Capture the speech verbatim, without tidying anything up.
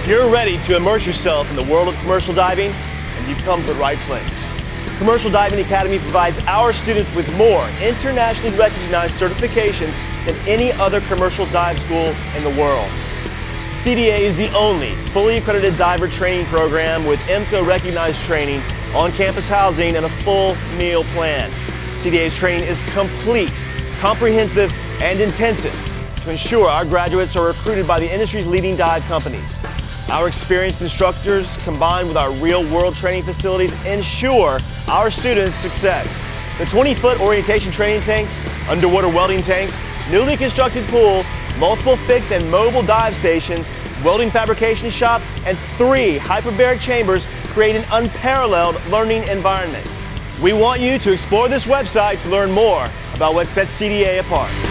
you're ready to immerse yourself in the world of commercial diving, and you've come to the right place. Commercial Diving Academy provides our students with more internationally recognized certifications than any other commercial dive school in the world. C D A is the only fully accredited diver training program with I M C A recognized training, on-campus housing, and a full meal plan. C D A's training is complete, comprehensive, and intensive to ensure our graduates are recruited by the industry's leading dive companies. Our experienced instructors, combined with our real-world training facilities, ensure our students' success. The twenty foot orientation training tanks, underwater welding tanks, newly constructed pool, multiple fixed and mobile dive stations, welding fabrication shop, and three hyperbaric chambers create an unparalleled learning environment. We want you to explore this website to learn more about what sets C D A apart.